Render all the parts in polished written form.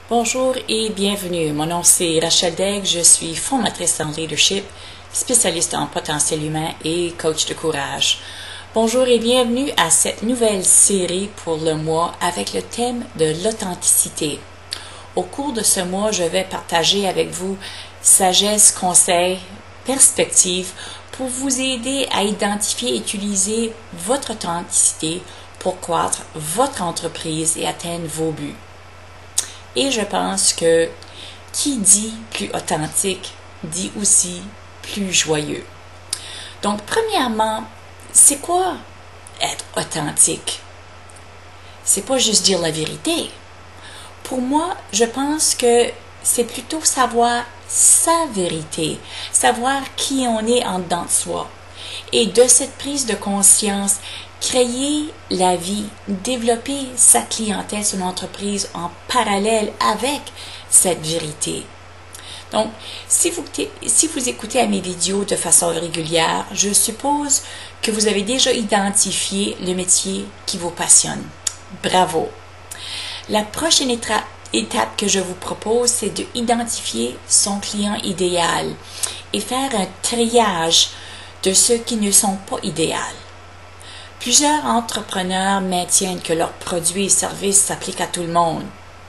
Bonjour et bienvenue. Mon nom c'est Rachel Degg, je suis formatrice en leadership, spécialiste en potentiel humain et coach de courage. Bonjour et bienvenue à cette nouvelle série pour le mois avec le thème de l'authenticité. Au cours de ce mois, je vais partager avec vous sagesse, conseils, perspectives pour vous aider à identifier et utiliser votre authenticité pour croître votre entreprise et atteindre vos buts. Et je pense que qui dit plus authentique dit aussi plus joyeux. Donc, premièrement, c'est quoi être authentique? C'est pas juste dire la vérité. Pour moi, je pense que c'est plutôt savoir sa vérité, savoir qui on est en dedans de soi. Et de cette prise de conscience, créer la vie, développer sa clientèle, son entreprise en parallèle avec cette vérité. Donc, si vous écoutez à mes vidéos de façon régulière, je suppose que vous avez déjà identifié le métier qui vous passionne. Bravo! La prochaine étape que je vous propose, c'est d'identifier son client idéal et faire un triage de ceux qui ne sont pas idéaux. Plusieurs entrepreneurs maintiennent que leurs produits et services s'appliquent à tout le monde.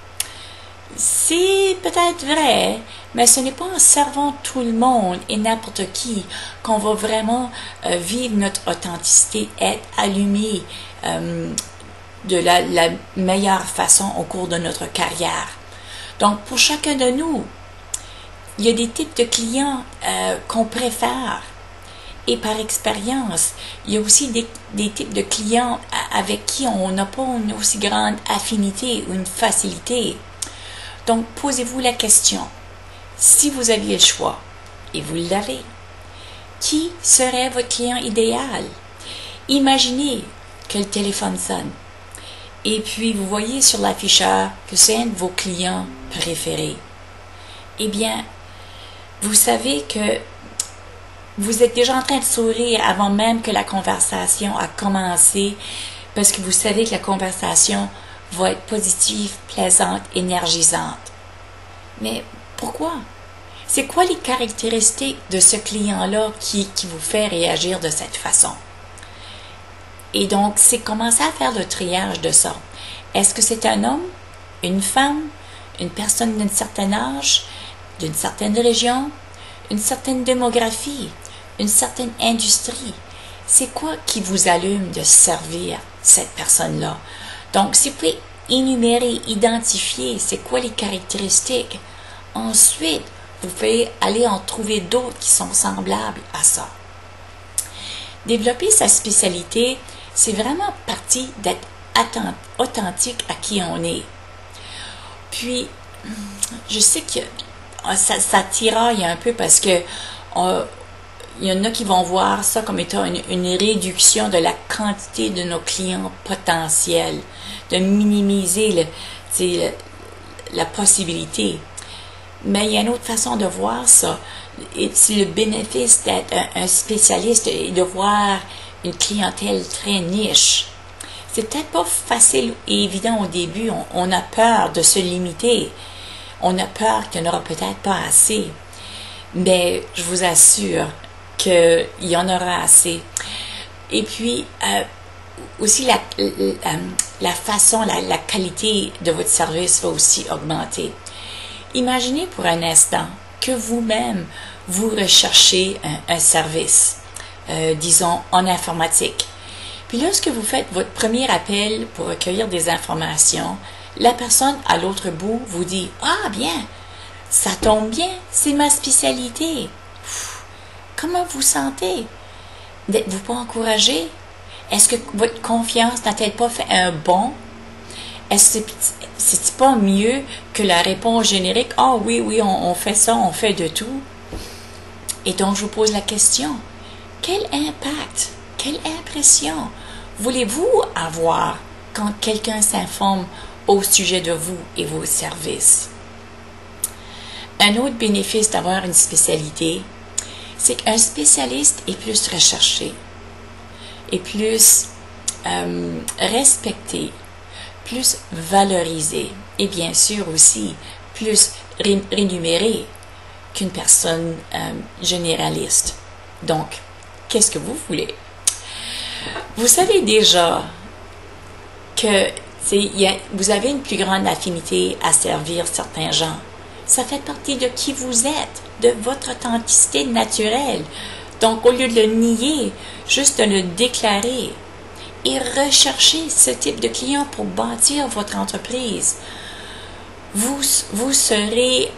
C'est peut-être vrai, mais ce n'est pas en servant tout le monde et n'importe qui qu'on va vraiment vivre notre authenticité, être allumé de la meilleure façon au cours de notre carrière. Donc, pour chacun de nous, il y a des types de clients qu'on préfère. Et par expérience, il y a aussi des types de clients avec qui on n'a pas une aussi grande affinité ou une facilité. Donc, posez-vous la question, si vous aviez le choix, et vous l'avez, qui serait votre client idéal? Imaginez que le téléphone sonne, et puis vous voyez sur l'afficheur que c'est un de vos clients préférés. Eh bien, vous savez que vous êtes déjà en train de sourire avant même que la conversation a commencé parce que vous savez que la conversation va être positive, plaisante, énergisante. Mais pourquoi? C'est quoi les caractéristiques de ce client-là qui vous fait réagir de cette façon? Et donc, c'est commencer à faire le triage de ça. Est-ce que c'est un homme, une femme, une personne d'un certain âge, d'une certaine région, une certaine démographie, une certaine industrie? C'est quoi qui vous allume de servir cette personne-là? Donc, si vous pouvez énumérer, identifier c'est quoi les caractéristiques, ensuite, vous pouvez aller en trouver d'autres qui sont semblables à ça. Développer sa spécialité, c'est vraiment partie d'être authentique à qui on est. Puis, je sais que ça tiraille un peu parce que il y en a qui vont voir ça comme étant une réduction de la quantité de nos clients potentiels, de minimiser la possibilité. Mais il y a une autre façon de voir ça. C'est le bénéfice d'être un spécialiste et de voir une clientèle très niche. C'est peut-être pas facile et évident au début. On a peur de se limiter. On a peur qu'il n'y en aura peut-être pas assez. Mais je vous assure qu'il y en aura assez. Et puis, aussi la façon, la qualité de votre service va aussi augmenter. Imaginez pour un instant que vous-même, vous recherchez un service, disons en informatique. Puis lorsque vous faites votre premier appel pour recueillir des informations, la personne à l'autre bout vous dit « Ah bien, ça tombe bien, c'est ma spécialité. » Comment vous sentez? N'êtes-vous pas encouragé? Est-ce que votre confiance n'a-t-elle pas fait un bond? Est-ce que c'est pas mieux que la réponse générique? Ah oui, on fait ça, on fait de tout. Et donc, je vous pose la question. Quel impact, quelle impression voulez-vous avoir quand quelqu'un s'informe au sujet de vous et vos services? Un autre bénéfice d'avoir une spécialité, c'est qu'un spécialiste est plus recherché, est plus respecté, plus valorisé est bien sûr aussi plus rémunéré qu'une personne généraliste. Donc, qu'est-ce que vous voulez? Vous savez déjà que vous avez une plus grande affinité à servir certains gens. Ça fait partie de qui vous êtes, de votre authenticité naturelle. Donc, au lieu de le nier, juste de le déclarer et rechercher ce type de client pour bâtir votre entreprise, vous serez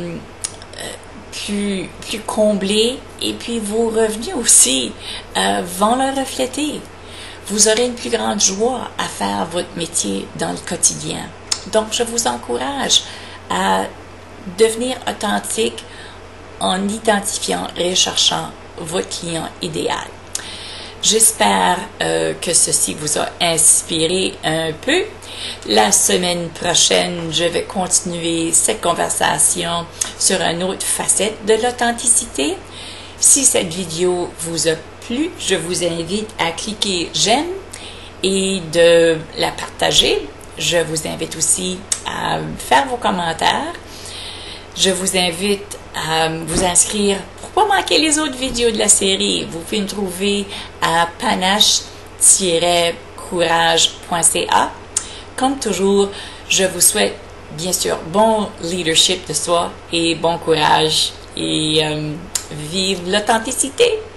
plus comblé et puis vos revenus aussi vont le refléter. Vous aurez une plus grande joie à faire votre métier dans le quotidien. Donc, je vous encourage à devenir authentique en identifiant et recherchant votre client idéal. J'espère que ceci vous a inspiré un peu. La semaine prochaine, je vais continuer cette conversation sur une autre facette de l'authenticité. Si cette vidéo vous a plu, je vous invite à cliquer j'aime et de la partager. Je vous invite aussi à faire vos commentaires. Je vous invite à vous inscrire pour ne pas manquer les autres vidéos de la série. Vous pouvez me trouver à panache-courage.ca. Comme toujours, je vous souhaite bien sûr bon leadership de soi et bon courage et vive l'authenticité.